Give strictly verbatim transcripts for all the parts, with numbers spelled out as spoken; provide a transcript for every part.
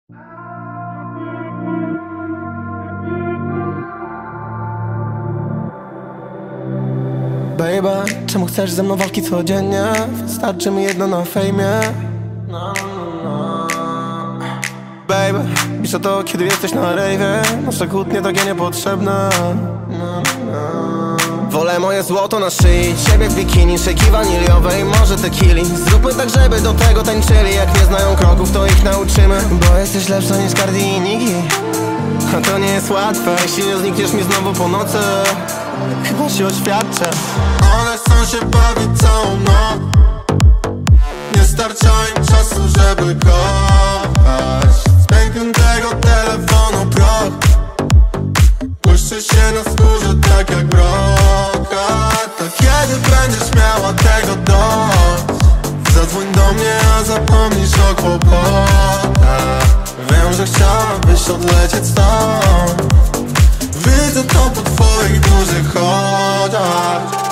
Baby, czemu chcesz ze mną walki codziennie? Wystarczy mi jedno na fejmie. No, no. Baby, piszę to, kiedy jesteś na rejwie. Nasze kłótnie takie niepotrzebne. No, no. Wolę moje złoto na szyi, ciebie w bikini, szejki waniliowej, może tequili. Zróbmy tak, żeby do tego tańczyli. Jak nie znają kroków, to ich nauczymy. Bo jesteś lepsza niż Cardi i Nicki. A to nie jest łatwe, jeśli nie znikniesz mi znowu po nocy. Chyba się oświadczę. One chcą się bawić całą noc. Nie starcza im czasu, żeby kochać. Z pękniętego telefonu proch błyszczy się na skórze tak jak brokat. To kiedy będziesz miała tego dość? Zadzwoń do mnie, a zapomnisz o kłopotach. Wiem, że chciałabyś odlecieć stąd. Widzę to po twoich dużych oczach.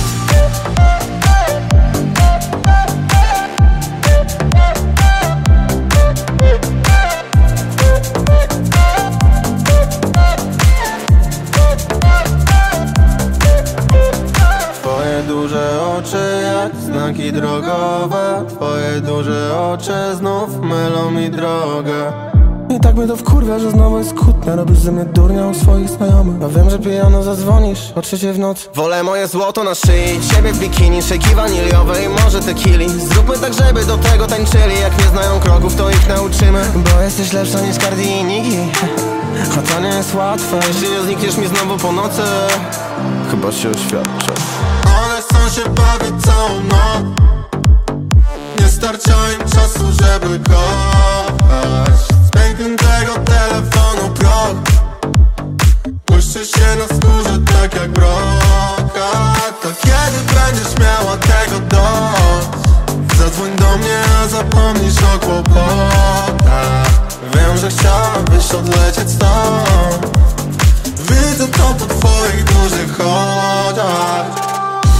Twoje duże oczy jak znaki drogowe. Twoje duże oczy znów mylą mi drogę. I tak mnie to wkurwia, że znowu jest kłótnia. Robisz ze mnie durnia u swoich znajomych. A wiem, że pijano zadzwonisz o trzeciej w nocy. Wolę moje złoto na szyi, ciebie w bikini, szejki waniliowej, może tequili. Zróbmy tak, żeby do tego tańczyli. Jak nie znają kroków, to ich nauczymy. Bo jesteś lepsza niż Cardi i Nicki. A to nie jest łatwe, jeśli nie znikniesz mi znowu po nocy. Chyba się oświadczę. One chcą się bawić całą noc. Nie starcza im czasu, żeby kochać. Z pękniętego telefonu proch błyszczy się na skórze tak jak brokat. To kiedy będziesz miała tego dość? Zadzwoń do mnie, a zapomnisz o kłopotach. Wiem, że chciałabyś odlecieć stąd. Widzę to po twoich dużych oczach.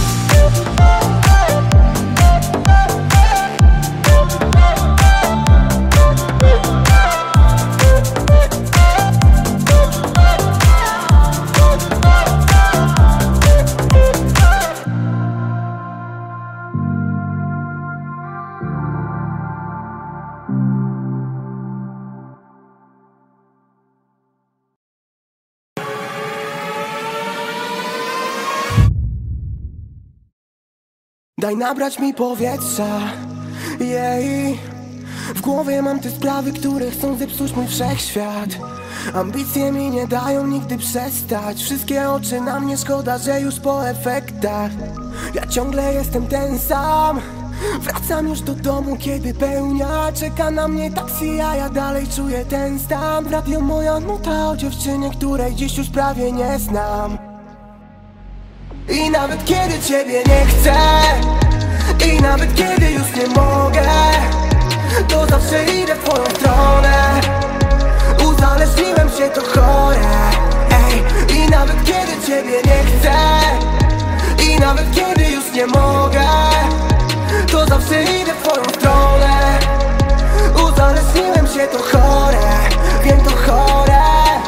Daj nabrać mi powietrza, jej. W głowie mam te sprawy, które chcą zepsuć mój wszechświat. Ambicje mi nie dają nigdy przestać. Wszystkie oczy na mnie, szkoda, że już po efektach. Ja ciągle jestem ten sam. Wracam już do domu, kiedy pełnia czeka na mnie taksi, a ja dalej czuję ten stan. W radio moja nuta o dziewczynie, której dziś już prawie nie znam. I nawet kiedy ciebie nie chcę, i nawet kiedy już nie mogę, to zawsze idę w twoją stronę. Uzależniłem się, to chore. Ej, i nawet kiedy ciebie nie chcę, i nawet kiedy już nie mogę, to zawsze idę w twoją stronę. Uzależniłem się, to chore. Wiem, to chore.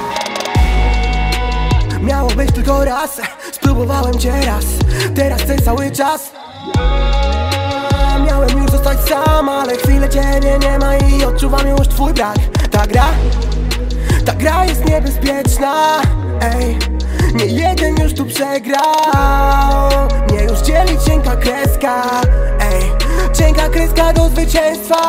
Miało być tylko raz, spróbowałem cię raz, teraz chcę cały czas. Miałem już zostać sam, ale chwilę ciebie nie ma i odczuwam już twój brak. Ta gra, ta gra jest niebezpieczna. Ej, nie jeden już tu przegrał. Mnie już dzieli cienka kreska. Ej, cienka kreska do zwycięstwa.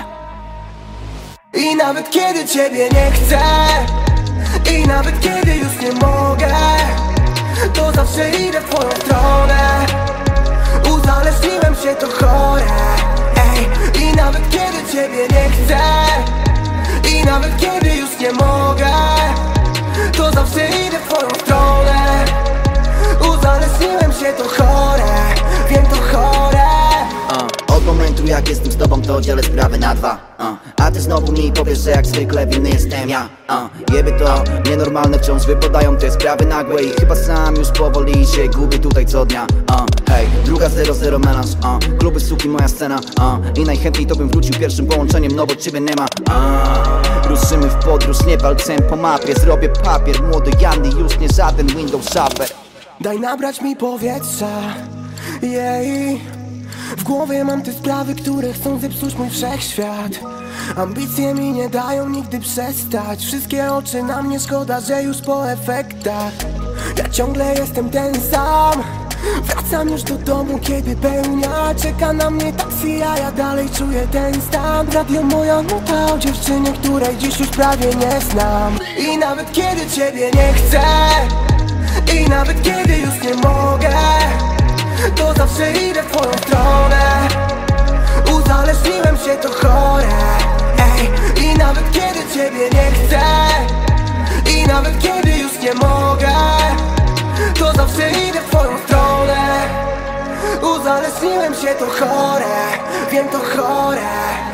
I nawet kiedy ciebie nie chcę, i nawet kiedy już nie mogę, to zawsze idę w twoją stronę. Uzależniłem się, to chore. Ej, i nawet kiedy ciebie nie chcę, i nawet kiedy już nie mogę, to zawsze idę w twoją stronę. Uzależniłem się, to chore. Wiem, to chore. uh, Od momentu jak jestem z tobą, to dzielę sprawy na dwa. uh, A ty znowu mi powiesz, że jak zwykle winny jestem ja. uh, Jeby to nienormalne, wciąż wypadają te sprawy nagłe. I chyba sam już powoli się gubię tutaj co dnia. uh, Hej, druga zero zero melanż, uh, kluby, suki, moja scena. uh, I najchętniej to bym wrócił pierwszym połączeniem, no bo ciebie nie ma. uh, Ruszymy w podróż, nie walcem po mapie. Zrobię papier, młody Janny, już nie żaden Windows Shopper. Daj nabrać mi powietrza, jej. W głowie mam te sprawy, które chcą zepsuć mój wszechświat. Ambicje mi nie dają nigdy przestać. Wszystkie oczy na mnie, szkoda, że już po efektach. Ja ciągle jestem ten sam. Wracam już do domu, kiedy pełnia. Czeka na mnie taksi, a ja dalej czuję ten stan. Radio moja nuta o dziewczynie, której dziś już prawie nie znam. I nawet kiedy ciebie nie chcę, i nawet kiedy już nie mogę, to zawsze idę w twoją stronę. Uzależniłem się, to chore. Ej, i nawet kiedy ciebie nie chcę, i nawet kiedy już nie mogę, to zawsze idę w twoją stronę. Uzależniłem się, to chore. Wiem, to chore.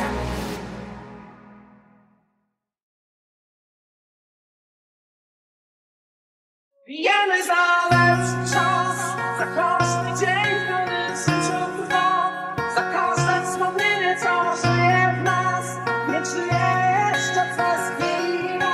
Bijemy za lepszy czas, za każdy dzień, który życiu trwa, za każde wspomnienie, co żyje w nas. Nie czuję jeszcze przez chwilę.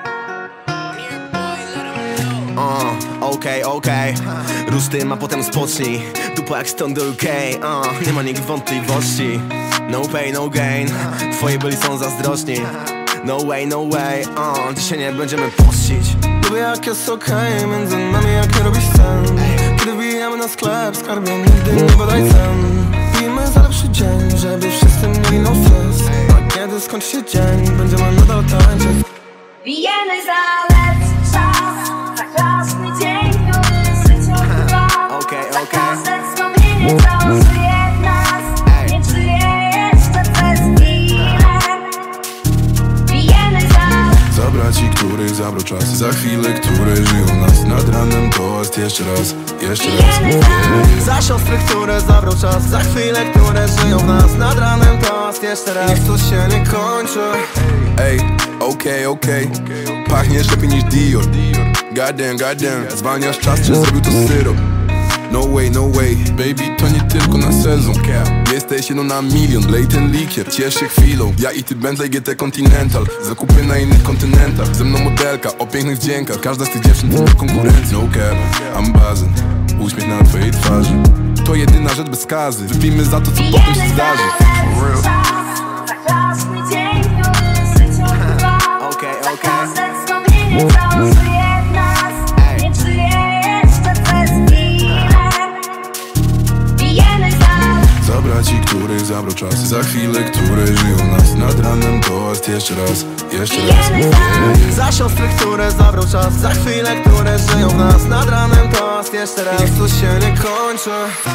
Uh, okej, okay, okej okay. Rusz tym, a potem spocznij. Dupa jak stąd do U K, uh, nie ma nikt wątpliwości. No pain, no gain. Twoi byli są zazdrosni. No way, no way, uh, dzisiaj nie będziemy pościć. Lubię jak jest okej, okay, między nami jak nie robisz sen. Kiedy wbijamy na sklep, skarbie nigdy nie badaj cen. Pijmy za lepszy dzień, żeby wszyscy mieli no stres. A kiedy skończy się dzień, będziemy nadal tańczyć. Bijemy za lepszy czas, za każdy dzień, który życiu trwa, okay, za okay. każde wspomnienie, co żyje w nas. Nie czuję jeszcze przez chwilę. Bijemy za Za braci, których zabrał czas. Za chwilę, które żyją nas. Nad ranem toast jeszcze raz, jeszcze raz. Yeah. Za siostry, które zabrał czas. Za chwile, które żyją w nas. Nad ranem toast jeszcze raz. Niech to się nie kończy. Ej, okej, okej. Pachniesz lepiej niż Dior. Goddamn, goddamn. Zwalniasz czas, czy zrobił to syrop? No way, no way, baby, to nie tylko na sezon. Jesteś jedną na milion, lej ten likier, ciesz się chwilą. Ja i ty Bentley G T Continental, zakupy na innych kontynentach. Ze mną modelka o pięknych wdziękach, każda z tych dziewczyn to konkurencja. No cap, I'm buzzing, uśmiech na twojej twarzy. To jedyna rzecz bez skazy, wypijmy za to, co potem się zdarzy. For real. za każdy dzień, który życiu trwa, Okej, okej. za każde wspomnienie, co żyje w nas. Nie czuję jeszcze przez chwilę. Bijemy za Za braci, których zabrał czas. Za chwile, które żyją nas. Nad ranem toast jeszcze raz, jeszcze raz. Yeah. Za siostry, które zabrał czas. Za chwile, które żyją w nas. Nad ranem toast jeszcze raz. Niech to się nie kończy.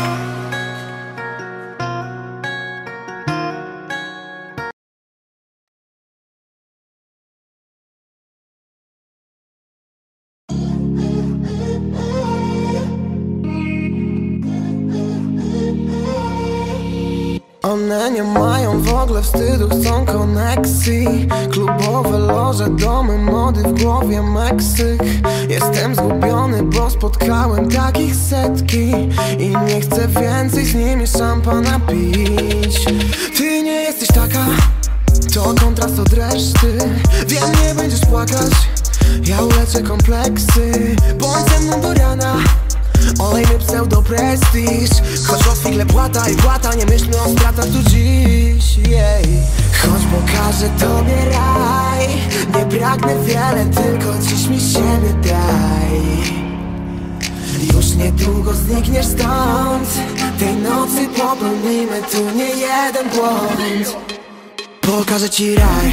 One nie mają w ogóle wstydu, chcą koneksji. Klubowe loże, domy, mody, w głowie Meksyk. Jestem zgubiony, bo spotkałem takich setki i nie chcę więcej z nimi szampana pić. Ty nie jesteś taka, to kontrast od reszty. Wiem, nie będziesz płakać, ja uleczę kompleksy. Bądź ze mną do rana, olejmy pseudoprestiż. Choć o chwilę płata i płata, nie myślmy o stratach tu dziś, yeah. Choć pokażę tobie raj, nie pragnę wiele, tylko dziś mi siebie daj. Już niedługo znikniesz stąd, tej nocy popełnimy tu nie jeden błąd. Pokażę ci raj,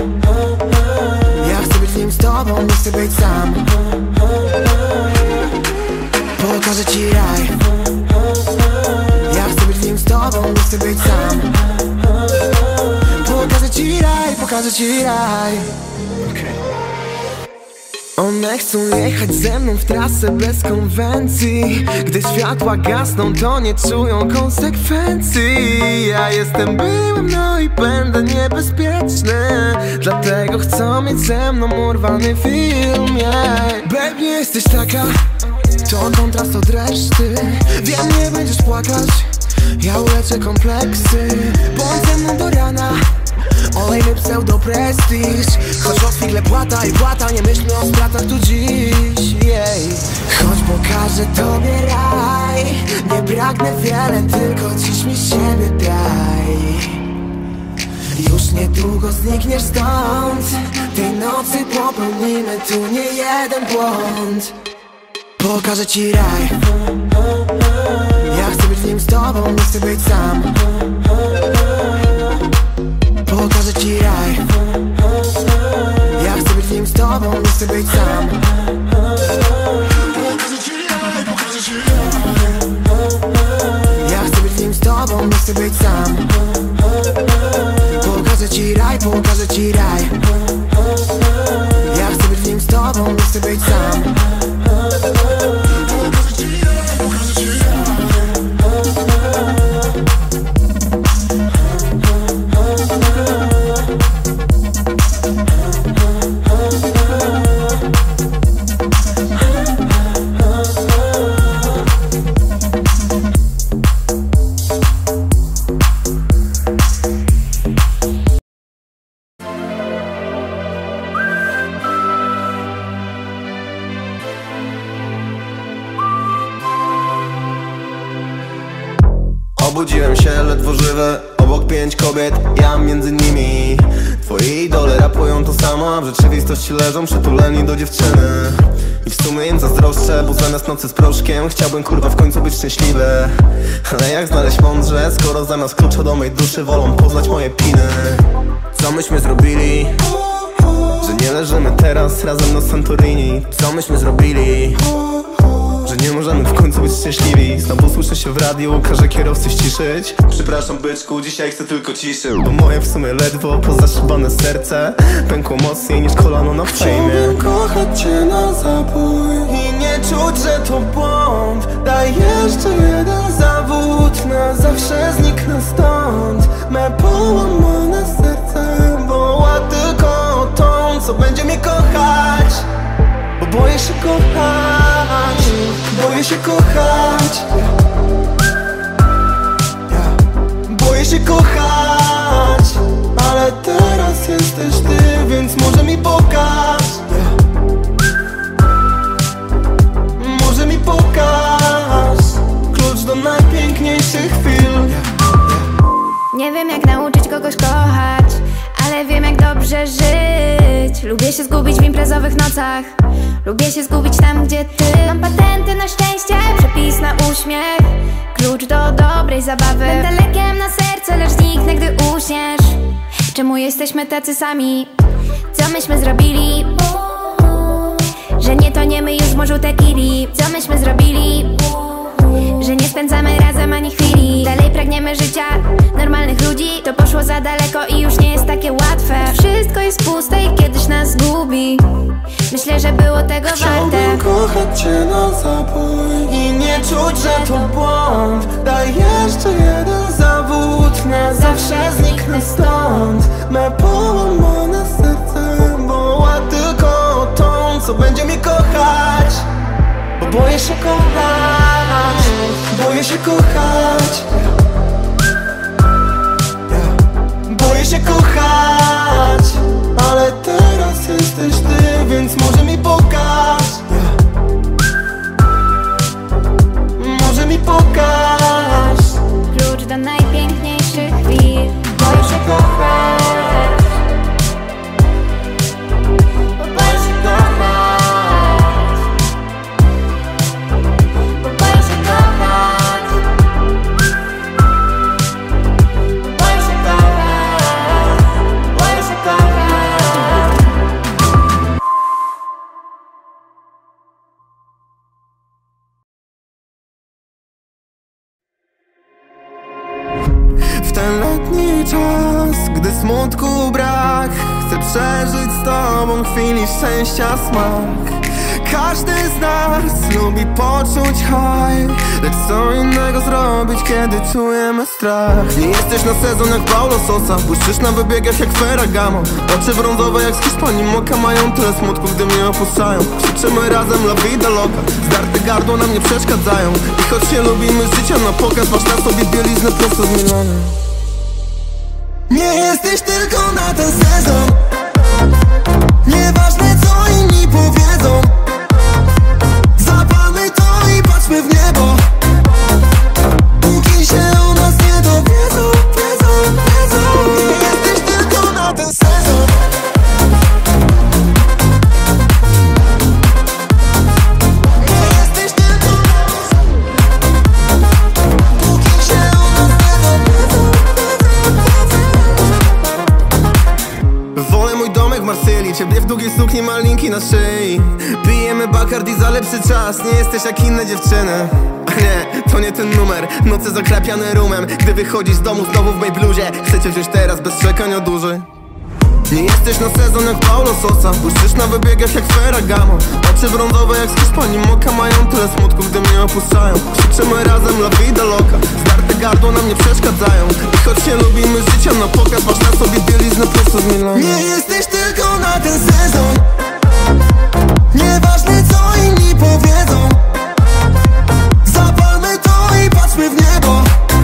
ja chcę być w nim z tobą, nie chcę być sam. Pokażę ci raj, ja chcę być w nim z tobą, nie chcę być sam. Pokażę ci raj, pokażę ci raj. One chcą jechać ze mną w trasę bez konwencji. Gdy światła gasną, to nie czują konsekwencji. Ja jestem byłym, no i będę niebezpieczny. Dlatego chcą mieć ze mną urwany film, yeah. Babe, nie jesteś taka, to kontrast od reszty. Wiem, nie będziesz płakać, ja uleczę kompleksy. Bądź ze mną do rana, olejny pseudo-prestiż. Choć od figle płata i płata, nie myślmy o stratach tu dziś, yeah. Choć pokażę tobie raj, nie pragnę wiele, tylko dziś mi siebie daj. Już niedługo znikniesz stąd, tej nocy popełnimy tu nie jeden błąd. Pokażę ci raj, ja chcę być w nim z tobą, nie chcę być sam. Pokażę ci raj, ja chcę być w nim z tobą, nie chcę być sam. Pokażę ci raj, pokażę ci raj, ja chcę być w nim z tobą, nie chcę być sam. Pokażę ci raj, pokażę ci raj, ja chcę być w nim z tobą, nie chcę być sam. Obudziłem się ledwo żywy, obok pięć kobiet, ja między nimi. Twoi idole rapują to samo, a w rzeczywistości leżą przytuleni do dziewczyny. I w sumie im zazdroszczę, bo zamiast nocy z proszkiem chciałbym kurwa w końcu być szczęśliwy. Ale jak znaleźć mądrze, skoro zamiast klucza do mej duszy wolą poznać moje piny. Co myśmy zrobili, że nie leżymy teraz razem na Santorini? Co myśmy zrobili, że nie możemy w końcu być szczęśliwi? Znowu słyszę się w radiu, każę kierowcy ściszyć. Przepraszam byczku, dzisiaj chcę tylko ciszy, bo moje w sumie ledwo pozaszybane serce pękło mocniej niż kolano na fejmie. Chciałbym kochać cię na zabój i nie czuć, że to błąd. Daj jeszcze jeden zawód, na zawsze zniknę stąd. Me połamane serce woła tylko o tą, co będzie mnie kochać. Bo boję się kochać, boję się kochać, boję się kochać. Ale teraz jesteś ty, więc może mi pokaż, może mi pokaż klucz do najpiękniejszych chwil. Nie wiem jak nauczyć kogoś kochać, ale wiem jak dobrze żyć. Lubię się zgubić w imprezowych nocach, lubię się zgubić tam gdzie ty. Mam patenty na szczęście, przepis na uśmiech, klucz do dobrej zabawy. Będę lekiem na serce, lecz zniknę gdy uśniesz. Czemu jesteśmy tacy sami? Co myśmy zrobili, że nie toniemy już w morzu tequili? Co myśmy zrobili, że nie spędzamy razem ani chwili? Dalej pragniemy życia normalnych ludzi, to poszło za daleko i już nie jest takie łatwe. Wszystko jest puste i kiedyś nas zgubi. Myślę, że było tego warte. Chciałbym kochać cię na zabój i nie czuć, że to błąd. Daj jeszcze jeden zawód, na zawsze zniknę stąd. Me połamane serce woła tylko o tą, co będzie mnie kochać. Bo boję się kochać, boję się kochać, boję się kochać. Ale teraz jesteś ty, więc może mi pokaż, może mi pokaż klucz do najpiękniejszych chwil. Boję się kochać, boję się kochać, boję się kochać, boję się kochać, boję się kochać. W ten letni czas, gdy smutku brak, chcę przeżyć z tobą chwili szczęścia smak. Każdy z nas lubi poczuć high, lecz co innego zrobić, kiedy czujemy strach. Nie jesteś na sezon jak Paulo Sosa, błyszczysz na wybiegach jak Ferragamo. Oczy brązowe jak z Hiszpanii Moka mają tyle smutku, gdy mnie opuszczają. Krzyczymy razem la vida loca, zdarte gardło nam nie przeszkadzają. I choć nie lubimy życia na pokaz, masz na sobie bieliznę prosto z Milana. Nie jesteś tylko na ten sezon. Nieważne co inni powiedzą, zapalmy to i patrzmy w niebo, póki się o nas nie dowiedzą, wiedzą, wiedzą. Nie jesteś tylko na ten sezon. Nie jesteś tylko na ten sezon, póki się o nas nie dowiedzą, wiedzą. Wolę mój domek w Marsylii, ciebie w długiej sukni, malinki na szyi. Pijemy Bacardi za lepszy czas, nie jesteś jak inne dziewczyny. A nie, to nie ten numer, noce zakrapiane rumem. Gdy wychodzisz z domu znowu w mej bluzie, chcę cię wziąć teraz bez czekania dłużej. Nie jesteś na sezon jak Paulo Sosa, błyszczysz na wybiegach jak Ferragamo. Oczy brązowe jak z Hiszpanii Moka, mają tyle smutku, gdy mnie opuszczają. Krzyczymy razem la vida loca, zdarte gardło nam nie przeszkadzają. I choć nie lubimy życia na pokaz, masz na sobie bieliznę prosto z Milanu. Nie jesteś tylko na ten sezon. Nieważne co inni powiedzą, zapalmy to i patrzmy w niebo,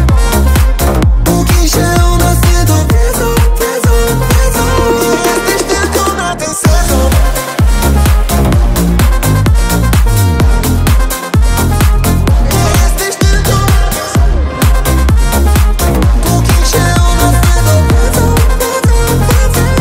póki się o nas nie dowiedzą, wiedzą, wiedzą. Nie jesteś tylko na ten sezon. Nie jesteś tylko na ten sezon, póki się o nas nie dowiedzą, wiedzą, wiedzą.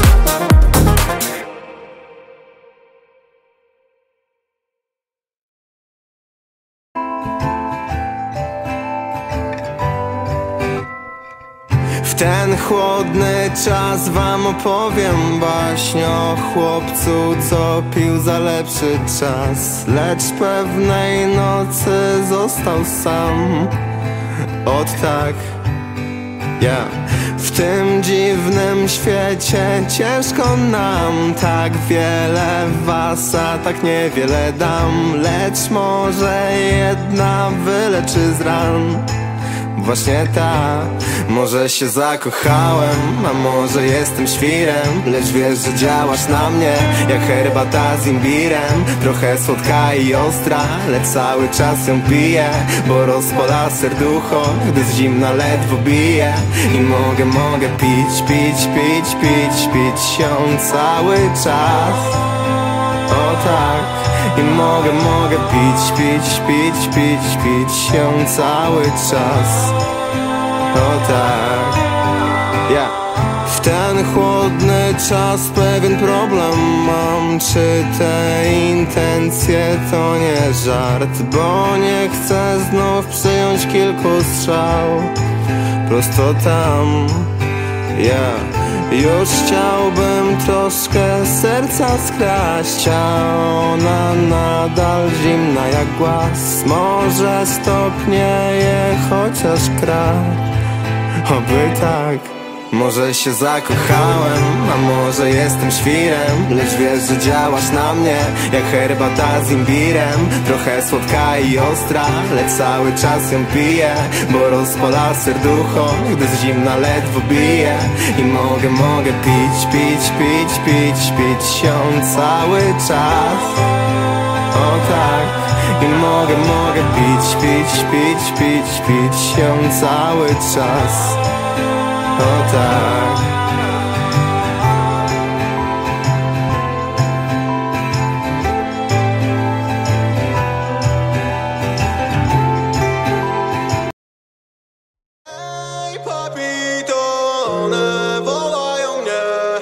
W ten chłodny czas wam opowiem baśń o chłopcu, co pił za lepszy czas, lecz pewnej nocy został sam. Ot tak, ja yeah. W tym dziwnym świecie ciężko nam, tak wiele was, a tak niewiele dam, lecz może jedna wyleczy z ran. Właśnie ta, może się zakochałem, a może jestem świrem, lecz wiesz, że działasz na mnie jak herbata z imbirem. Trochę słodka i ostra, lecz cały czas ją piję, bo rozpala serducho, gdy z zimna ledwo bije. I mogę, mogę pić, pić, pić, pić, pić ją cały czas. O tak. I mogę, mogę pić, pić, pić, pić, pić ją cały czas. O tak, ja W ten chłodny czas pewien problem mam. Czy te intencje to nie żart? Bo nie chcę znów przyjąć kilku strzał prosto tam, ja Już chciałbym troszkę serca skraść, a ona nadal zimna jak głaz. Może stopnieje chociaż kraj, oby tak. Może się zakochałem, a może jestem świrem, lecz wiesz, że działasz na mnie jak herbata z imbirem. Trochę słodka i ostra, lecz cały czas ją piję, bo rozpala serducho, gdy z zimna ledwo bije. I mogę, mogę pić, pić, pić, pić, pić ją cały czas. O tak. I mogę, mogę pić, pić, pić, pić, pić ją cały czas. O tak. Ej, papito, one wołają mnie.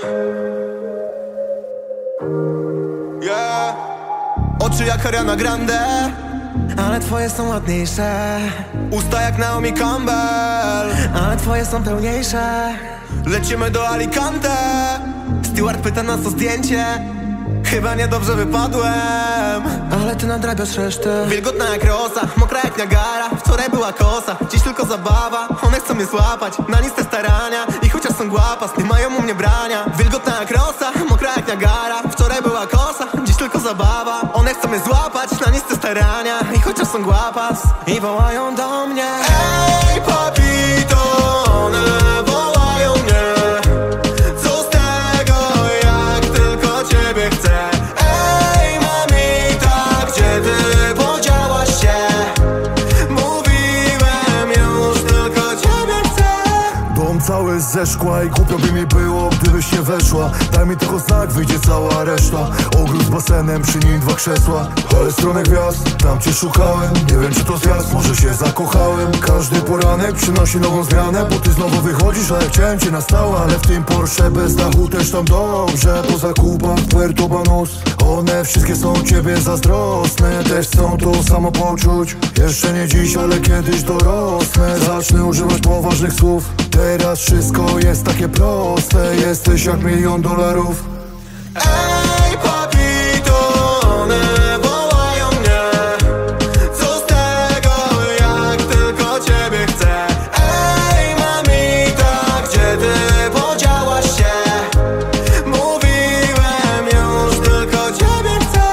Yeah. Oczy jak Ariana Grande, ale twoje są ładniejsze. usta jak Naomi Campbell, Ale twoje są pełniejsze. lecimy do Alicante. Steward pyta nas o zdjęcie. Chyba niedobrze wypadłem, ale ty nadrabiasz resztę. Wilgotna jak rosa, mokra jak Niagara. Wczoraj była kosa, dziś tylko zabawa. One chcą mnie złapać, na nic te starania. I chociaż są głapas, nie mają u mnie brania. Wilgotna jak rosa, mokra jak Niagara. Wczoraj była kosa, dziś tylko zabawa. One chcą mnie złapać, na nic te starania. I chociaż są głapas, I wołają do mnie. ej, papito, one wołają mnie. Co z tego, jak tylko ciebie chcę. Ej, mamita, gdzie ty podziałaś się? Mówiłem już, tylko ciebie chcę. Dom cały ze szkła i głupio by mi było, gdybyś nie weszła. Daj mi tylko znak, wyjdzie cała reszta. Ogród z basenem, przy nim dwa krzesła. Ale stronę gwiazd, tam cię szukałem. Nie wiem czy to zjazd, może się zakochałem. Każdy poranek przynosi nową zmianę, bo ty znowu wychodzisz, a ja chciałem cię na stałe. Ale w tym Porsche bez dachu też tam dobrze. Po zakupach Puerto Banos, one wszystkie są ciebie zazdrosne. Też chcą to samo poczuć. Jeszcze nie dziś, ale kiedyś dorosnę. Zacznę używać poważnych słów. Teraz wszystko jest takie proste. Jesteś jak milion dolarów. Ej, papito, one wołają mnie. Co z tego, jak tylko ciebie chcę. Ej, mamita, gdzie ty podziałaś się? Mówiłem już, tylko ciebie chcę.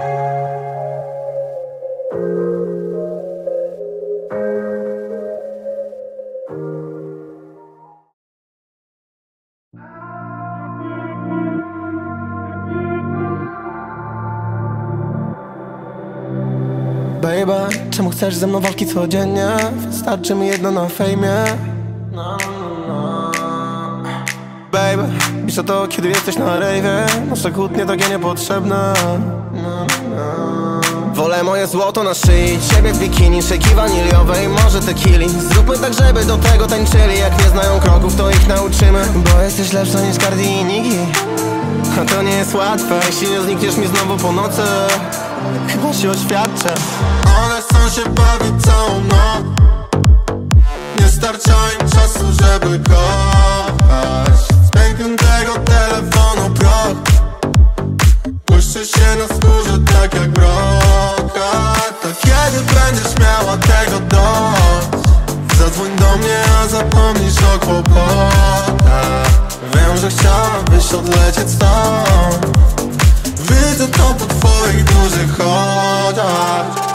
Baby, czemu chcesz ze mną walki codziennie? Wystarczy mi jedno na fejmie. No, no. Baby, piszę to kiedy jesteś na rejwie. Nasze kłótnie takie niepotrzebne. No, no. Wolę moje złoto na szyi, ciebie w bikini, szejki waniliowej, może tequili. Zróbmy tak, żeby do tego tańczyli. Jak nie znają kroków, to ich nauczymy. Bo jesteś lepsza niż Cardi i Nicki. A to nie jest łatwe, jeśli nie znikniesz mi znowu po nocy. Chyba się oświadczę. One chcą się bawić całą noc. Nie starcza im czasu, żeby kochać. Z pękniętego telefonu proch błyszczy się na skórze tak jak brokat. To kiedy będziesz miała tego dość? Zadzwoń do mnie, a zapomnisz o kłopotach. Wiem, że chciałabyś odlecieć stąd. Widzę to po twoich dużych oczach.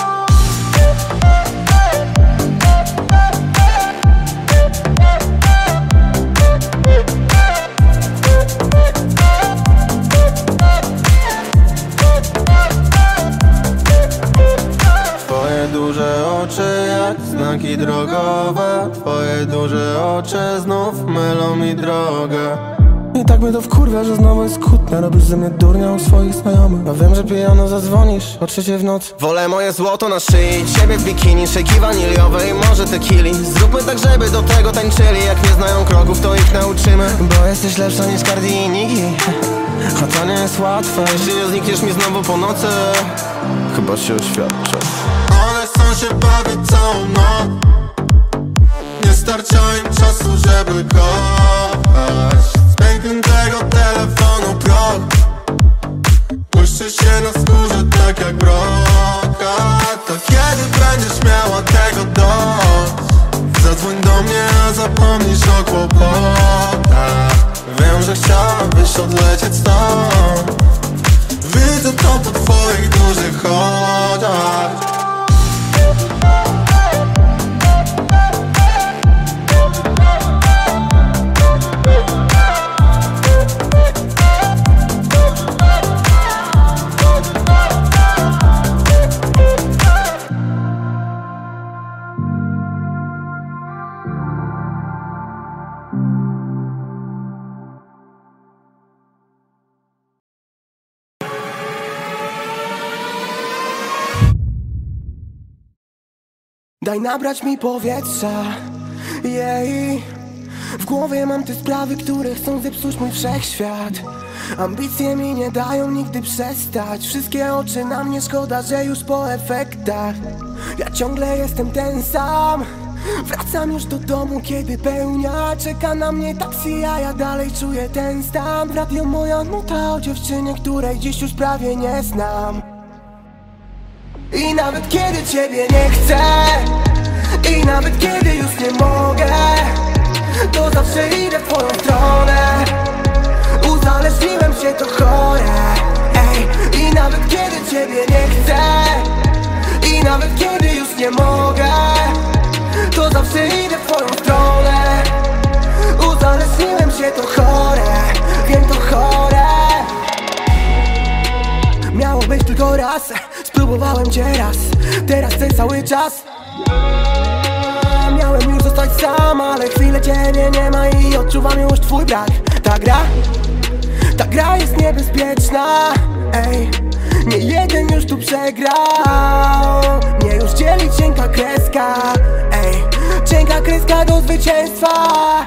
Twoje duże oczy jak znaki drogowe. Twoje duże oczy znów mylą mi drogę. I tak mnie to wkurwia, że znowu jest kłótnia. Robisz ze mnie durnia u swoich znajomych. A wiem, że pijano zadzwonisz o trzeciej w nocy. Wolę moje złoto na szyi, ciebie w bikini, szejki waniliowej, może tequili. Zróbmy tak, żeby do tego tańczyli. Jak nie znają kroków, to ich nauczymy. Bo jesteś lepsza niż Cardi i Nicki. A to nie jest łatwe, Jeśli nie znikniesz mi znowu po nocy. chyba się oświadczę. One chcą się bawić całą noc. Nie starcza im czasu, żeby kochać. Z pękniętego telefonu proch błyszczy się na skórze tak jak brokat. To kiedy będziesz miała tego dość? Zadzwoń do mnie, a zapomnisz o kłopotach. Wiem, że chciałabyś odlecieć stąd. Widzę to po twoich dużych oczach. Daj nabrać mi powietrza, jej. W głowie mam te sprawy, które chcą zepsuć mój wszechświat. Ambicje mi nie dają nigdy przestać. Wszystkie oczy na mnie, szkoda, że już po efektach. Ja ciągle jestem ten sam. Wracam już do domu, kiedy pełnia czeka na mnie taksi, a ja dalej czuję ten stan. W radio moja nuta o dziewczynie, której dziś już prawie nie znam. I nawet kiedy ciebie nie chcę, i nawet kiedy już nie mogę, to zawsze idę w twoją stronę. Uzależniłem się, to chore. Ej, i nawet kiedy ciebie nie chcę, i nawet kiedy już nie mogę, to zawsze idę w twoją stronę. Uzależniłem się, to chore. Wiem, to chore. Miało być tylko raz, spróbowałem cię raz, teraz chcę cały czas. Miałem już zostać sam, ale chwilę ciebie nie ma i odczuwam już twój brak. Ta gra, ta gra jest niebezpieczna, ej. Nie jeden już tu przegrał, mnie już dzieli cienka kreska, ej. Cienka kreska do zwycięstwa.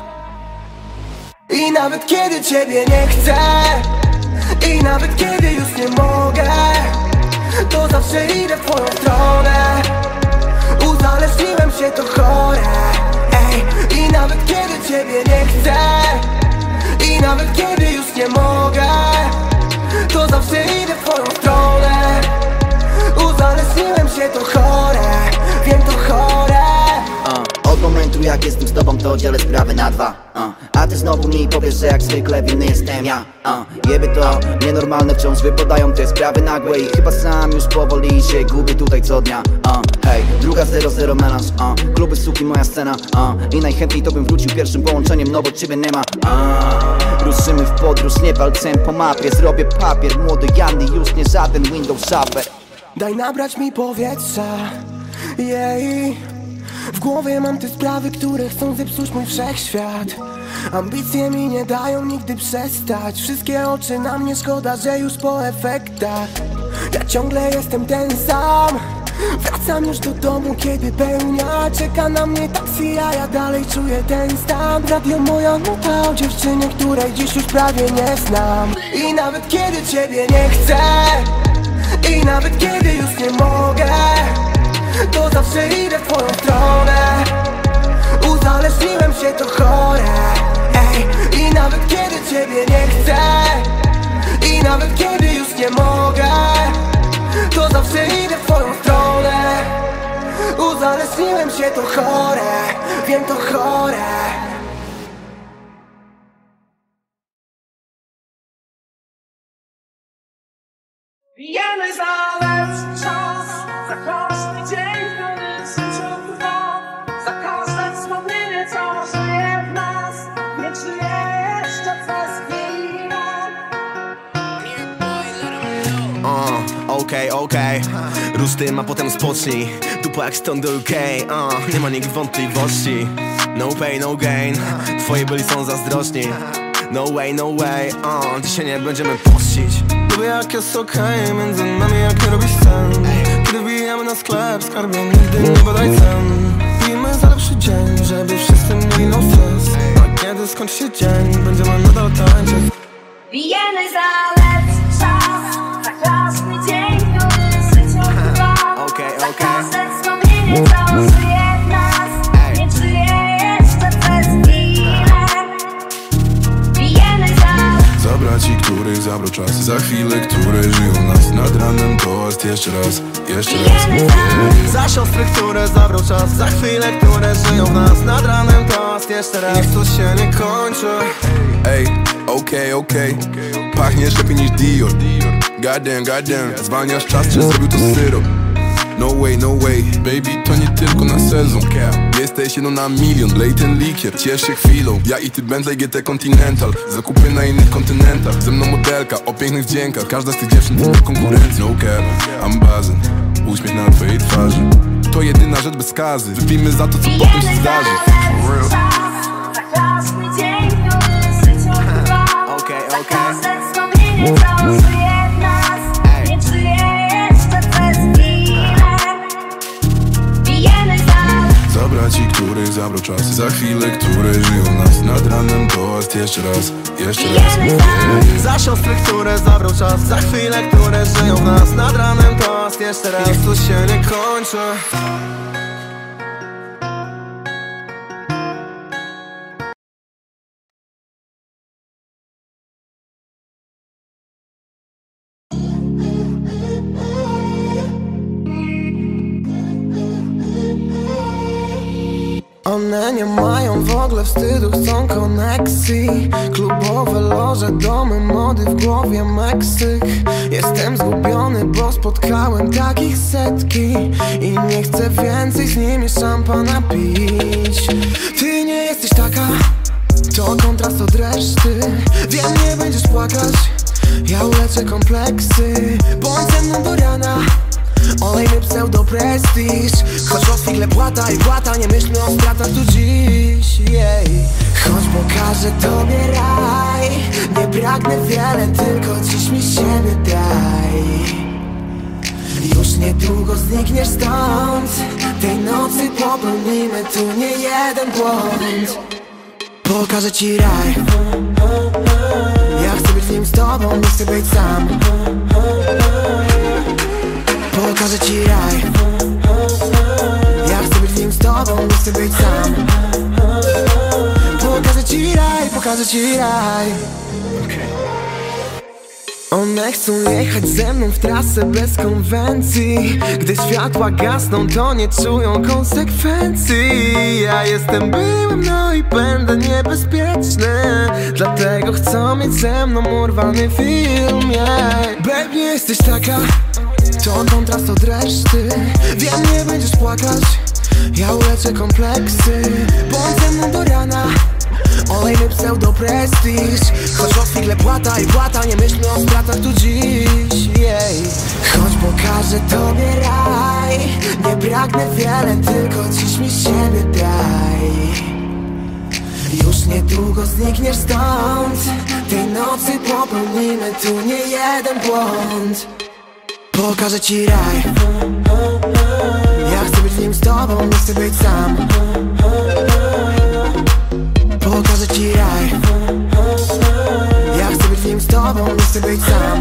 I nawet kiedy ciebie nie chcę, i nawet kiedy już nie mogę, to zawsze idę w twoją stronę. Uzależniłem się, to chore, ej. I nawet kiedy ciebie nie chcę, i nawet kiedy już nie mogę, to zawsze idę w twoją stronę. Uzależniłem się, to chore, wiem, to chore. uh, Od momentu jak jestem z tobą, to dzielę sprawy na dwa, uh, a ty znowu mi powiesz, że jak zwykle winny jestem ja, uh, Jeby to nienormalne, wciąż wypadają te sprawy nagłe i chyba sam już powoli się gubię tutaj co dnia, uh, Hej, druga zero zero melanż, uh, kluby, suki, moja scena, uh, i najchętniej to bym wrócił pierwszym połączeniem, no bo ciebie nie ma, uh, Ruszymy w podróż, nie palcem po mapie, zrobię papier, młody Janny, już nie żaden Windows Shopper. Daj nabrać mi powietrza, jej. W głowie mam te sprawy, które chcą zepsuć mój wszechświat. Ambicje mi nie dają nigdy przestać. Wszystkie oczy na mnie, szkoda, że już po efektach. Ja ciągle jestem ten sam. Wracam już do domu, kiedy pełnia. Czeka na mnie taksi, a ja dalej czuję ten stan. Radio moja nuta o dziewczynie, której dziś już prawie nie znam. I nawet kiedy ciebie nie chcę, i nawet kiedy już nie mogę, to zawsze idę w twoją stronę. Uzależniłem się, to chore, ej. I nawet kiedy ciebie nie chcę, i nawet kiedy już nie mogę, to zawsze idę w twoją stronę. Uzależniłem się, to chore, wiem, to chore. Bijemy za lepszy czas, za każdy dzień, który życiu trwa, za każde wspomnienie, co żyje w nas. Nie czuję jeszcze przez chwilę. Uh, okej, okej, rusz tym, a potem spocznij. Dupa jak stąd do U K, uh, nie ma nikt wątpliwości. No pain, no gain, twoi byli są zazdrosni. No way, no way, uh, dzisiaj nie będziemy pościć. Lubię jak jest okej, okay, między nami jak nie robisz sen. Kiedy wbijamy na sklep, skarbie nigdy nie badaj cen. Pijmy za lepszy dzień, żeby wszyscy mieli no stres. A kiedy skończy się dzień, będziemy nadal tańczyć. Bijemy za lepszy czas, za każdy dzień, który życiu trwa. Okej, za okej. każde wspomnienie, co żyje w nas. Nie czuję jeszcze przez chwilę. Bijemy za Zabrać ci, których zabrał czas. Za chwilę, które żyją nas. Nad ranem toast jeszcze raz, jeszcze raz. Yeah. Za siostry, które zabrał czas. Za chwile, które żyją w nas. Nad ranem toast jeszcze raz. Niech to się nie kończy. Ej, okej, okej, pachniesz lepiej niż Dior. Goddamn, goddamn, zwalniasz czas, czy zrobił to syrop. No way, no way, baby, to nie tylko na sezon. Jesteś jedną na milion, lej ten likier, ciesz się chwilą. Ja i ty Bentley G T Continental, zakupy na innych kontynentach. Ze mną modelka o pięknych wdziękach, każda z tych dziewczyn to konkurencja. No cap, I'm buzzing, uśmiech na twojej twarzy. To jedyna rzecz bez skazy, wypijmy za to, co potem się zdarzy. For real. za każdy dzień, który życiu trwa. Okej, za okej. każde wspomnienie, co żyje w nas. Nie czuję jeszcze przez chwilę. Bijemy za Zabrać ci, których zabrał czas. Za chwilę, które żyją nas. Nad ranem toast jeszcze raz, jeszcze raz. Yeah. Za siostry, które zabrał czas. Za chwile, które żyją w nas. Nad ranem toast jeszcze raz. Niech to się nie kończy. One nie mają w ogóle wstydu, chcą koneksji. Klubowe loże, domy, mody, w głowie Meksyk. Jestem zgubiony, bo spotkałem takich setki i nie chcę więcej z nimi szampana pić. Ty nie jesteś taka, to kontrast od reszty. Wiem, nie będziesz płakać, ja uleczę kompleksy. Bądź ze mną do rana, Olejny pseudo-prestiż, choć o chwilę płata i płata, nie myślmy o stratach tu dziś, yeah. Choć pokażę tobie raj, nie pragnę wiele, tylko dziś mi siebie daj. Już niedługo znikniesz stąd, tej nocy popełnimy tu nie jeden błąd. Pokażę ci raj, ja chcę być w nim z tobą, nie chcę być sam. Pokażę ci raj, ja chcę być w nim z tobą, nie chcę być sam. Pokażę ci raj, pokażę ci raj. One chcą jechać ze mną w trasę bez konwencji. Gdy światła gasną, to nie czują konsekwencji. Ja jestem byłem, no i będę niebezpieczny, dlatego chcą mieć ze mną urwany film, yeah. Baby, nie jesteś taka, to kontrast od reszty. Wiem, nie będziesz płakać, ja uleczę kompleksy. Bądź ze mną do rana, olejny pseudo-prestiż, choć o chwilę płata i płata, nie myślmy o stratach tu dziś, yeah. Choć pokażę tobie raj, nie pragnę wiele, tylko dziś mi siebie daj. Już niedługo znikniesz stąd, tej nocy popełnimy tu nie jeden błąd. Pokażę ci raj, ja chcę być w nim z tobą, nie chcę być sam. Pokażę ci raj, ja chcę być w nim z tobą, nie chcę być sam.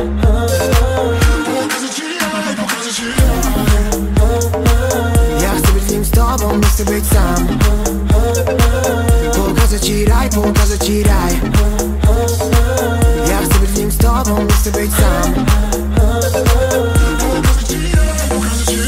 Pokażę ci raj, pokażę ci raj, ja chcę być w nim z tobą, nie chcę być sam. Pokażę ci raj, pokażę ci raj, ja chcę być w nim z tobą, nie chcę być sam. Pokażę ci raj, pokażę ci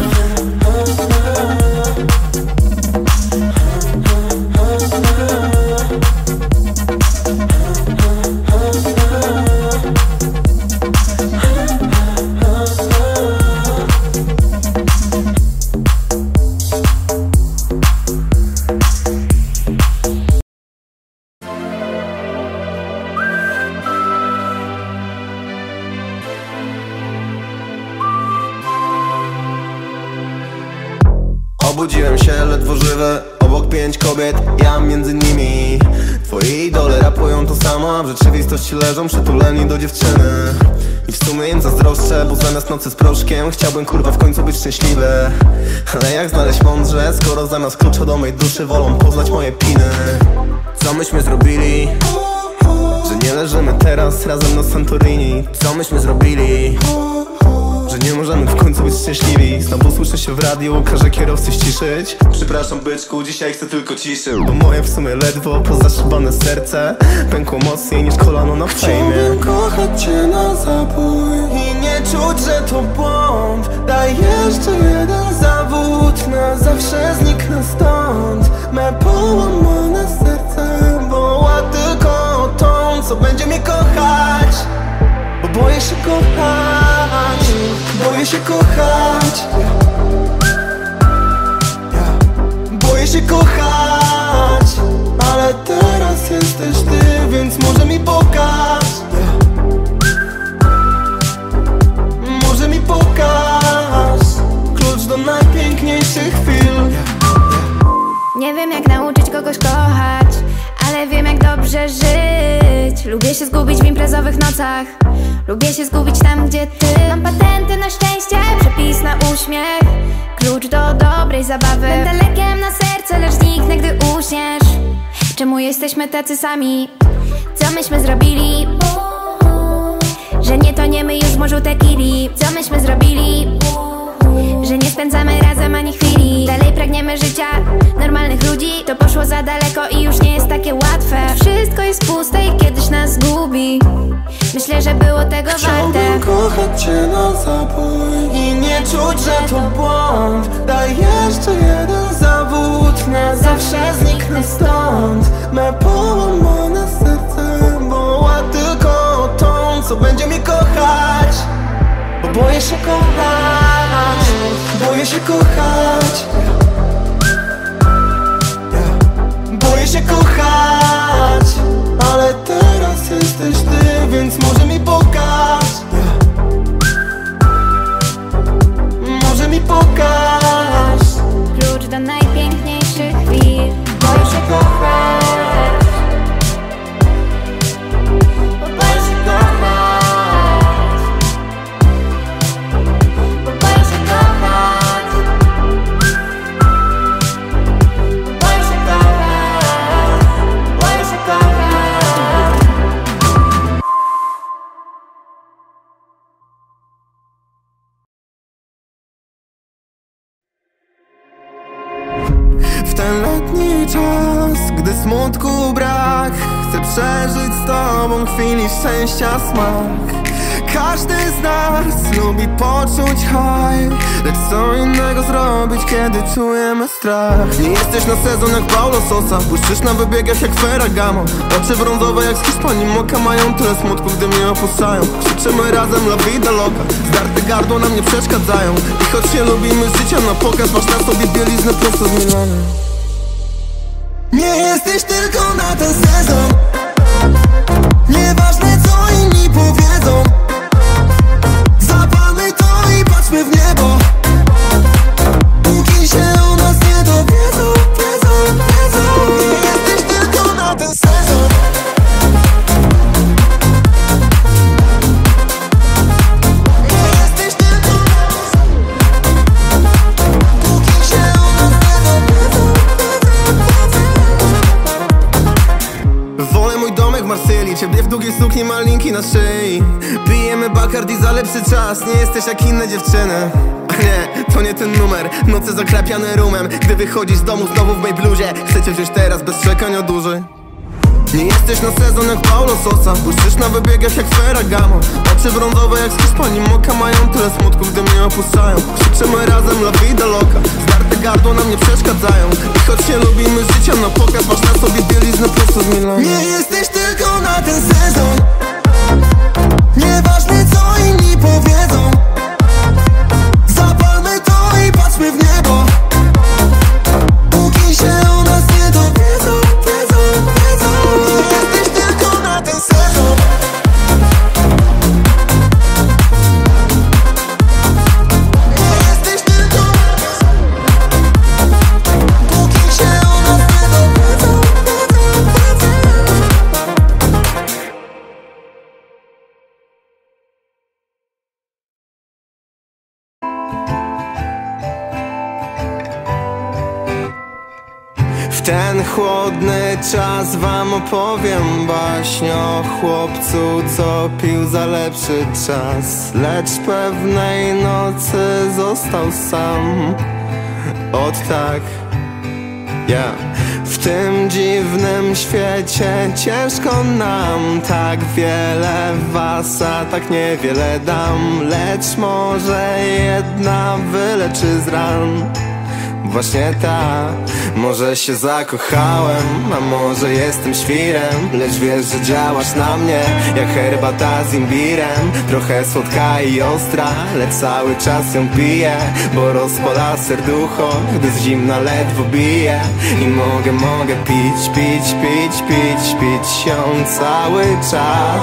Obudziłem się ledwo żywy, obok pięć kobiet, ja między nimi. Twoi idole rapują to samo, a w rzeczywistości leżą przytuleni do dziewczyny. I w sumie im zazdroszczę, bo zamiast nocy z proszkiem chciałbym kurwa w końcu być szczęśliwy. Ale jak znaleźć mądrze, skoro zamiast klucza do mej duszy wolą poznać moje piny. Co myśmy zrobili, że nie leżymy teraz razem na Santorini? Co myśmy zrobili, że nie możemy w końcu być szczęśliwi? Znowu słyszę się w radiu, każę kierowcy ściszyć. Przepraszam byczku, dzisiaj chcę tylko ciszy, bo moje w sumie ledwo pozaszybane serce pękło mocniej niż kolano na fejmie. Chciałbym kochać cię na zabój i nie czuć, że to błąd. Daj jeszcze jeden zawód, na zawsze zniknę stąd. Me połamane serce woła tylko o tą, co będzie mnie kochać. Bo boję się kochać, boję się kochać, boję się kochać. Ale teraz jesteś ty, więc może mi pokaż, może mi pokaż klucz do najpiękniejszych chwil. Nie wiem jak nauczyć kogoś kochać, ale wiem jak dobrze żyć. Lubię się zgubić w imprezowych nocach, lubię się zgubić tam gdzie ty. Mam patenty na szczęście, przepis na uśmiech, klucz do dobrej zabawy. Będę lekiem na serce, lecz zniknę gdy uśniesz. Czemu jesteśmy tacy sami? Co myśmy zrobili, że nie toniemy już w morzu tequili? Co myśmy zrobili, że nie spędzamy razem ani chwili? Dalej pragniemy życia normalnych ludzi, to poszło za daleko i już nie jest takie łatwe. Wszystko jest puste i kiedyś nas zgubi. Myślę, że było tego warte. Chciałbym kochać cię na zabój i nie czuć, że to błąd. Daj jeszcze jeden zawód, na zawsze zniknę stąd. Me połamane serce woła tylko o tą, co będzie mnie kochać. Bo boję się kochać, boję się kochać, boję się kochać. Ale teraz jesteś ty, więc może mi pokaż, smutku brak. Chcę przeżyć z tobą chwili szczęścia smak. Każdy z nas lubi poczuć high, lecz co innego zrobić, kiedy czujemy strach. Nie jesteś na sezon jak Paulo Sosa, błyszczysz na wybiegach jak Ferragamo. Oczy brązowe jak z Hiszpanii Moka mają tyle smutku, gdy mnie opuszczają. Krzyczymy razem la vida loca, zdarte gardło nam nie przeszkadzają. I choć nie lubimy życia na pokaz, masz na sobie bieliznę prosto z Milana. Nie jesteś tylko na ten sezon, nieważne co inni powiedzą. Zapalmy to i patrzmy w niebo, póki się o nas nie dowiedzą, wiedzą, wiedzą. Nie jesteś tylko na ten sezon. Nie jesteś tylko na ten sezon, póki się o nas nie dowiedzą, wiedzą. Wolę mój domek w Marsylii, ciebie w długiej sukni, malinki na szyi. Pijemy Bacardi za lepszy czas, nie jesteś jak inne dziewczyny. A nie, to nie ten numer, noce zakrapiane rumem. Gdy wychodzisz z domu znowu w mej bluzie, chcę cię wziąć teraz bez czekania dłużej. Nie jesteś na sezon jak Paulo Sosa, błyszczysz na wybiegach jak Ferragamo. Oczy brązowe jak z Hiszpanii Moka mają tyle smutku, gdy mnie opuszczają. Krzyczymy razem la vida loca, zdarte gardło nam nie przeszkadzają. I choć nie lubimy życia na pokaz, masz na sobie bieliznę prosto z Milana. Nie jesteś tylko na ten sezon, nieważne co inni powiedzą. Zapalmy to i patrzmy w niebo, póki się o nas nie dowiedzą, wiedzą, wiedzą. Nie jesteś tylko na ten sezon. Nie jesteś tylko na ten sezon, póki się o nas nie dowiedzą, wiedzą, wiedzą. W ten chłodny czas wam opowiem baśń o chłopcu, co pił za lepszy czas, lecz pewnej nocy został sam. Ot tak, ja yeah. W tym dziwnym świecie ciężko nam, tak wiele was, a tak niewiele dam, lecz może jedna wyleczy z ran. Właśnie tak, może się zakochałem, a może jestem świrem, lecz wiesz, że działasz na mnie jak herbata z imbirem. Trochę słodka i ostra, lecz cały czas ją piję, bo rozpala serducho, gdy z zimna ledwo bije. I mogę, mogę pić, pić, pić, pić, pić ją cały czas.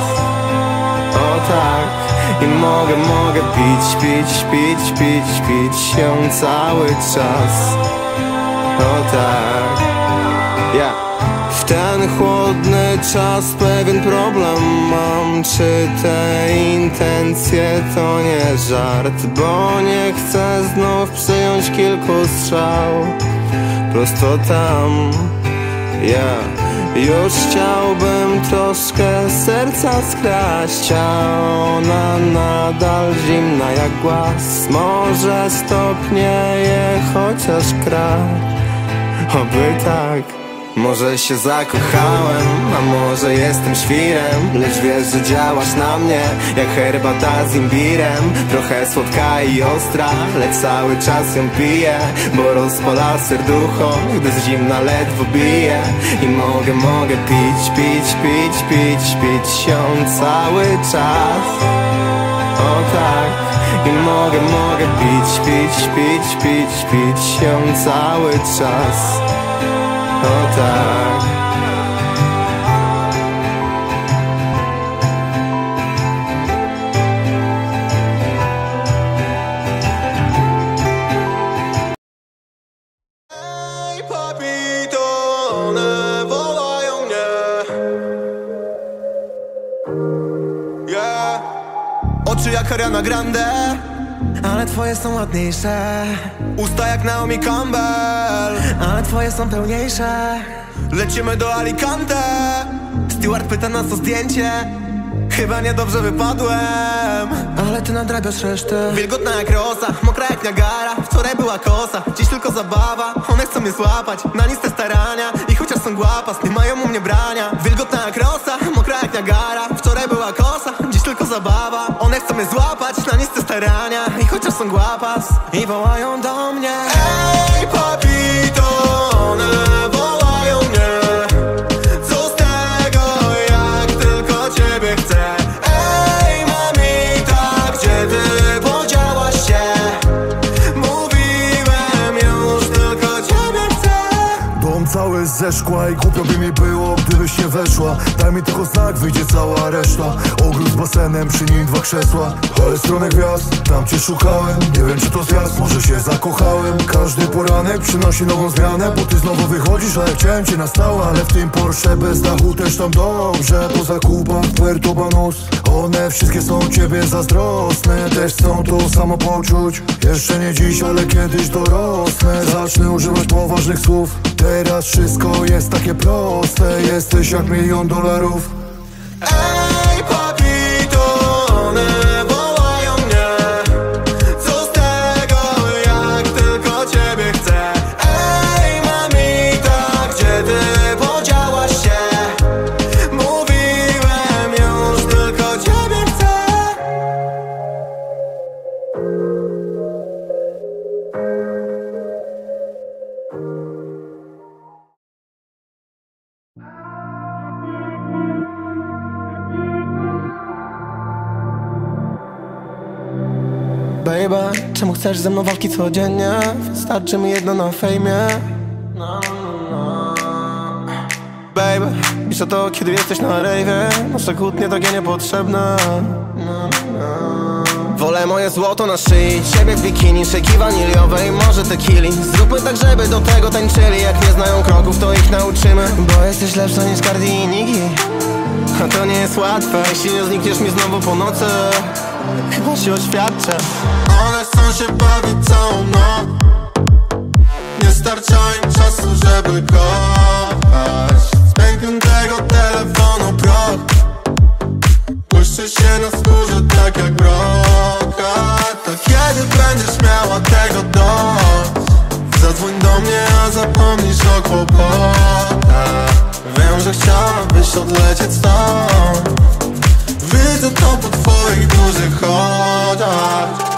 O tak. I mogę, mogę pić, pić, pić, pić, pić ją cały czas. O tak, ja W ten chłodny czas pewien problem mam. Czy te intencje to nie żart? Bo nie chcę znów przyjąć kilku strzał prosto tam, ja yeah. Już chciałbym troszkę serca skraść, a ona nadal zimna jak głaz. Może stopnieje chociaż kraj, oby tak. Może się zakochałem, a może jestem świrem, lecz wiesz, że działasz na mnie jak herbata z imbirem. Trochę słodka i ostra, lecz cały czas ją piję, bo rozpala serducho, gdy z zimna ledwo bije. I mogę, mogę pić, pić, pić, pić, pić ją cały czas. O tak. I mogę, mogę pić, pić, pić, pić, pić ją cały czas. O tak. Ej, papito, one wołają mnie. Yeah. Oczy jak Ariana Grande, ale twoje są ładniejsze. Usta jak Naomi Campbell, ale twoje są pełniejsze. Lecimy do Alicante. Steward pyta nas o zdjęcie. Chyba niedobrze wypadłem, ale ty nadrabiasz resztę. Wilgotna jak rosa, mokra jak Niagara. Wczoraj była kosa, dziś tylko zabawa. One chcą mnie złapać, na nic te starania. I chociaż są głapas, nie mają u mnie brania. Wilgotna jak rosa, mokra jak Niagara. Wczoraj była kosa, dziś tylko zabawa. One chcą mnie złapać, na nic te starania. I chociaż są głapas, i wołają do mnie. Ej, papito, one wołają mnie. Co z tego, jak tylko ciebie chcę. Ej, mamita, gdzie ty podziałaś się? Mówiłem już, tylko ciebie chcę. Dom cały ze szkła i głupio by mi było, gdybyś nie weszła. Daj mi tylko znak, wyjdzie cała reszta. Ogród z basenem, przy nim dwa krzesła. Ale stronę gwiazd, tam cię szukałem. Nie wiem czy to zjazd, może się zakochałem. Każdy poranek przynosi nową zmianę, bo ty znowu wychodzisz, a ja chciałem cię na stałe. Ale w tym Porsche bez dachu też tam dobrze. Po zakupach Puerto Banos, one wszystkie są ciebie zazdrosne. Też chcą to samo poczuć. Jeszcze nie dziś, ale kiedyś dorosnę. Zacznę używać poważnych słów. Teraz wszystko jest takie proste. Jesteś jak milion dolarów. Ej, papito, one wołają mnie. Co z tego, jak tylko ciebie chcę. Ej, mamita, gdzie ty podziałaś się? Mówiłem już, tylko ciebie chcę. Baby, czemu chcesz ze mną walki codziennie? Wystarczy mi jedno na fejmie. No, no. Baby, piszę to, kiedy jesteś na rejwie. Nasze kłótnie takie niepotrzebne. No, no. Wolę moje złoto na szyi, ciebie w bikini, szejki waniliowej, może tequili. Zróbmy tak, żeby do tego tańczyli. Jak nie znają kroków, to ich nauczymy. Bo jesteś lepsza niż Cardi i Nicki. A to nie jest łatwe, jeśli nie znikniesz mi znowu po nocy. Chyba się oświadczę. One chcą się bawić całą noc. Nie starcza im czasu, żeby kochać. Z pękniętego telefonu proch błyszczy się na skórze tak jak brokat. To kiedy będziesz miała tego dość? Zadzwoń do mnie, a zapomnisz o kłopotach. Wiem, że chciałabyś odlecieć stąd. Widzę to po twoich dużych oczach.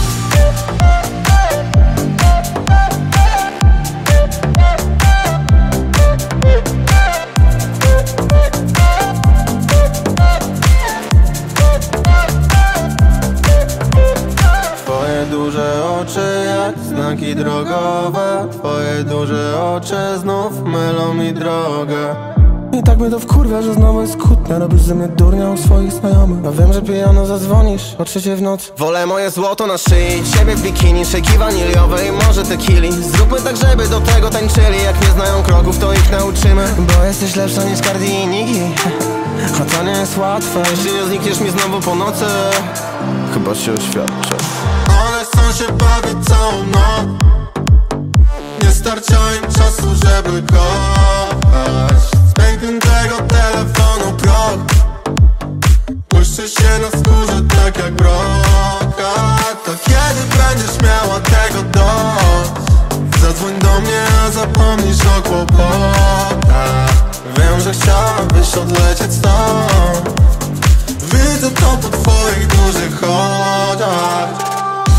Twoje duże oczy jak znaki drogowe. Twoje duże oczy znów mylą mi drogę. I tak mnie to wkurwia, że znowu jest kłótnia. Robisz ze mnie durnia u swoich znajomych. A wiem, że pijano zadzwonisz o trzeciej w nocy. Wolę moje złoto na szyi, ciebie w bikini, szejki waniliowej, może tequili. Zróbmy tak, żeby do tego tańczyli. Jak nie znają kroków, to ich nauczymy. Bo jesteś lepsza niż Cardi i Nicki. A to nie jest łatwe, Jeśli nie znikniesz mi znowu po nocy. chyba się oświadczę. One chcą się bawić całą noc. Nie starcza im czasu, żeby kochać. Z pękniętego telefonu proch błyszczy się na skórze tak jak brokat. To kiedy będziesz miała tego dość? Zadzwoń do mnie, a zapomnisz o kłopotach. Wiem, że chciałabyś odlecieć stąd. Widzę to po twoich dużych oczach.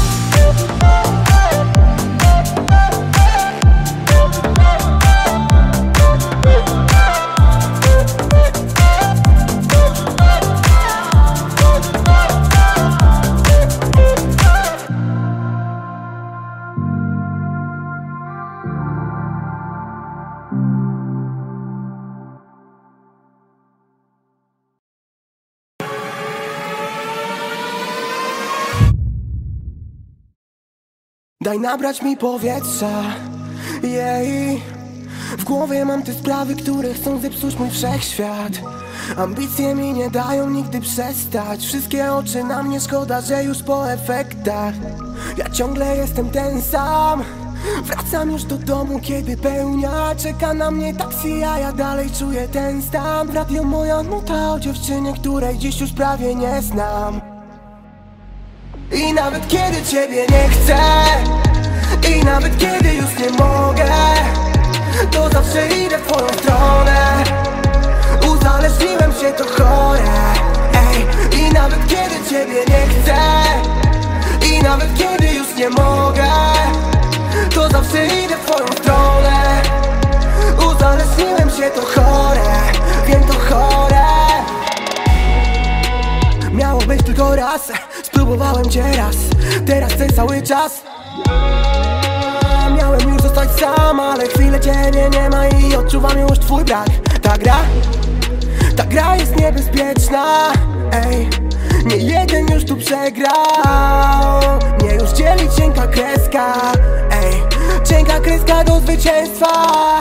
Daj nabrać mi powietrza, jej. W głowie mam te sprawy, które chcą zepsuć mój wszechświat. Ambicje mi nie dają nigdy przestać. Wszystkie oczy na mnie, szkoda, że już po efektach. Ja ciągle jestem ten sam, Wracam już do domu, kiedy pełnia czeka na mnie taksi, a ja dalej czuję ten stan. W radio moja nuta o dziewczynie, której dziś już prawie nie znam. I nawet kiedy ciebie nie chcę, i nawet kiedy już nie mogę, to zawsze idę w twoją stronę. Uzależniłem się, to chore. Ej, i nawet kiedy ciebie nie chcę, i nawet kiedy już nie mogę, to zawsze idę w twoją stronę. Uzależniłem się, to chore. Wiem, to chore. Miało być tylko raz, spróbowałem cię raz, teraz chcę cały czas. Miałem już zostać sam, ale chwilę ciebie nie ma i odczuwam już twój brak. Ta gra, ta gra jest niebezpieczna. Ej, nie jeden już tu przegrał. Mnie już dzieli cienka kreska. Ej, cienka kreska do zwycięstwa.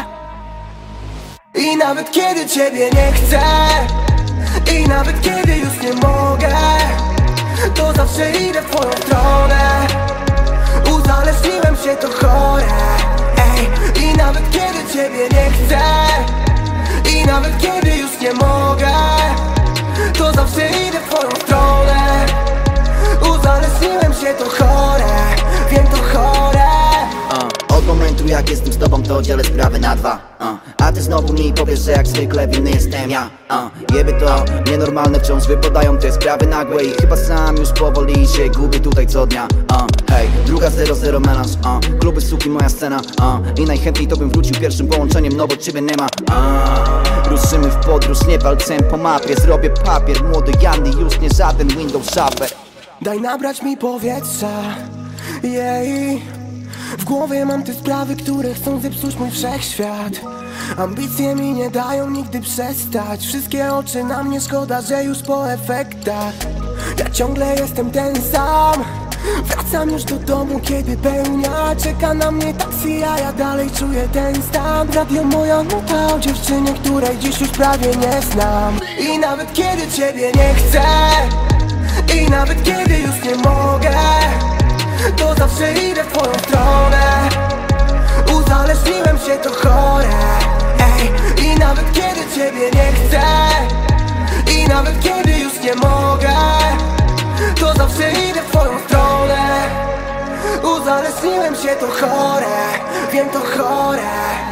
I nawet kiedy ciebie nie chcę, i nawet kiedy już nie mogę, to zawsze idę w twoją stronę. Uzależniłem się, to chore. Ej, i nawet kiedy ciebie nie chcę, i nawet kiedy już nie mogę, to zawsze idę w twoją stronę. Uzależniłem się, to chore. Wiem, to chore. uh, Od momentu jak jestem z tobą, to dzielę sprawy na dwa. uh, A ty znowu mi powiesz, że jak zwykle winny jestem ja. uh, Jeby to nienormalne, wciąż wypadają te sprawy nagłe i chyba sam już powoli się gubię tutaj co dnia. uh, Hej, druga zero zero melanż, uh, kluby, suki, moja scena. uh, I najchętniej to bym wrócił pierwszym połączeniem, no bo ciebie nie ma. uh, Ruszymy w podróż, nie palcem po mapie. Zrobię papier, młody Janny, już nie żaden Windows Shopper. Daj nabrać mi powietrza, jej. W głowie mam te sprawy, które chcą zepsuć mój wszechświat. Ambicje mi nie dają nigdy przestać. Wszystkie oczy na mnie, szkoda, że już po efektach. Ja ciągle jestem ten sam. Wracam już do domu, kiedy pełnia czeka na mnie taksi, a ja dalej czuję ten stan. W radio moja nuta o dziewczynie, której dziś już prawie nie znam. I nawet kiedy ciebie nie chcę, i nawet kiedy już nie mogę, to zawsze idę w twoją stronę. Uzależniłem się, to chore. Ej, i nawet kiedy ciebie nie chcę, i nawet kiedy już nie mogę, to zawsze idę w twoją stronę. Uzależniłem się, to chore. Wiem, to chore.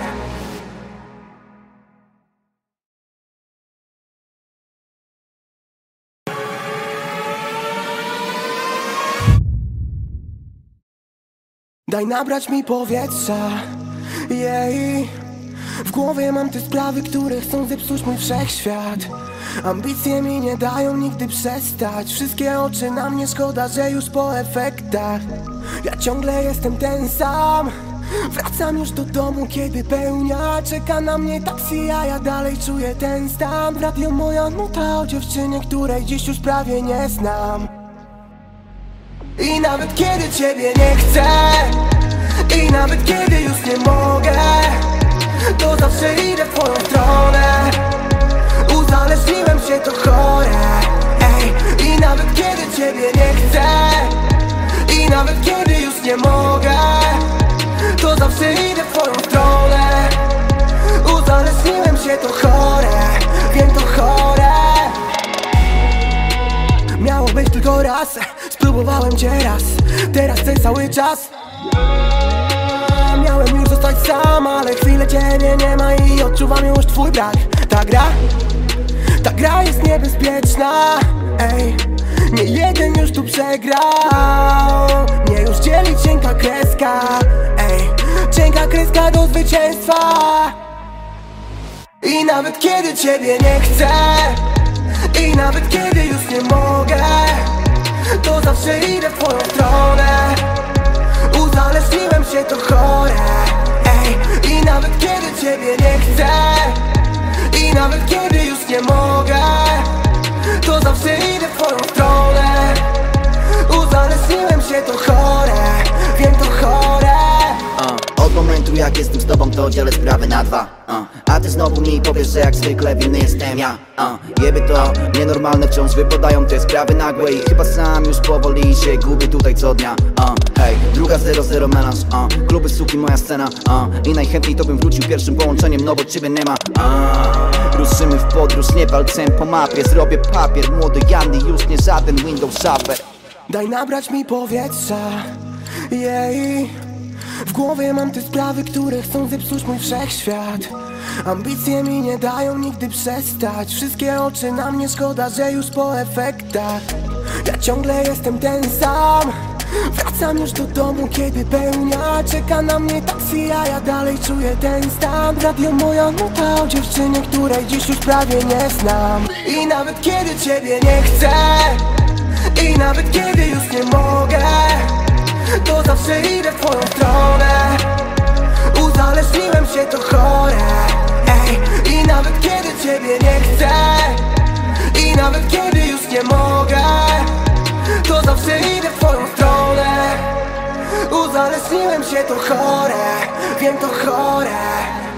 Daj nabrać mi powietrza, jej. W głowie mam te sprawy, które chcą zepsuć mój wszechświat. Ambicje mi nie dają nigdy przestać. Wszystkie oczy na mnie, szkoda, że już po efektach. Ja ciągle jestem ten sam. Wracam już do domu, kiedy pełnia czeka na mnie taksi, a ja dalej czuję ten stan. W radio moja nuta o dziewczynie, której dziś już prawie nie znam. I nawet kiedy ciebie nie chcę, i nawet kiedy już nie mogę, to zawsze idę w twoją stronę. Uzależniłem się, to chore. Ej, i nawet kiedy ciebie nie chcę, i nawet kiedy już nie mogę, to zawsze idę w twoją stronę. Uzależniłem się, to chore. Wiem, to chore. Miało być tylko raz, spróbowałem cię raz, teraz chcę cały czas. Miałem już zostać sam, ale chwilę ciebie nie ma i odczuwam już twój brak. Ta gra, ta gra jest niebezpieczna. Ej, nie jeden już tu przegrał. Mnie już dzieli cienka kreska. Ej, cienka kreska do zwycięstwa. I nawet kiedy ciebie nie chcę, i nawet kiedy już nie mogę, to zawsze idę w twoją stronę. Uzależniłem się, to chore. Ej, i nawet kiedy ciebie nie chcę, i nawet kiedy już nie mogę, to zawsze idę w twoją stronę. Uzależniłem się, to chore. Wiem, to chore. uh, Od momentu jak jestem z tobą, to dzielę sprawy na dwa. uh, A A ty znowu mi powiesz, że jak zwykle winny jestem ja. uh. Jeby to nienormalne, wciąż wypadają te sprawy nagłe i chyba sam już powoli się gubię tutaj co dnia. uh. Hej, druga zero zero melanż, uh. kluby, suki, moja scena, uh. i najchętniej to bym wrócił pierwszym połączeniem, no bo ciebie nie ma. uh. Ruszymy w podróż, nie palcem po mapie, zrobię papier, młody Janny, już nie żaden Windows Shopper. Daj nabrać mi powietrza, jej. W głowie mam te sprawy, które chcą zepsuć mój wszechświat. Ambicje mi nie dają nigdy przestać. Wszystkie oczy na mnie, szkoda, że już po efektach. Ja ciągle jestem ten sam. Wracam już do domu, kiedy pełnia. Czeka na mnie taksi, a ja dalej czuję ten stan. Radio moja nuta o dziewczynie, której dziś już prawie nie znam. I nawet kiedy ciebie nie chcę, i nawet kiedy już nie mogę, to zawsze idę w twoją stronę. Uzależniłem się, to chore. Ej, i nawet kiedy ciebie nie chcę, i nawet kiedy już nie mogę, to zawsze idę w twoją stronę. Uzależniłem się, to chore. Wiem, to chore.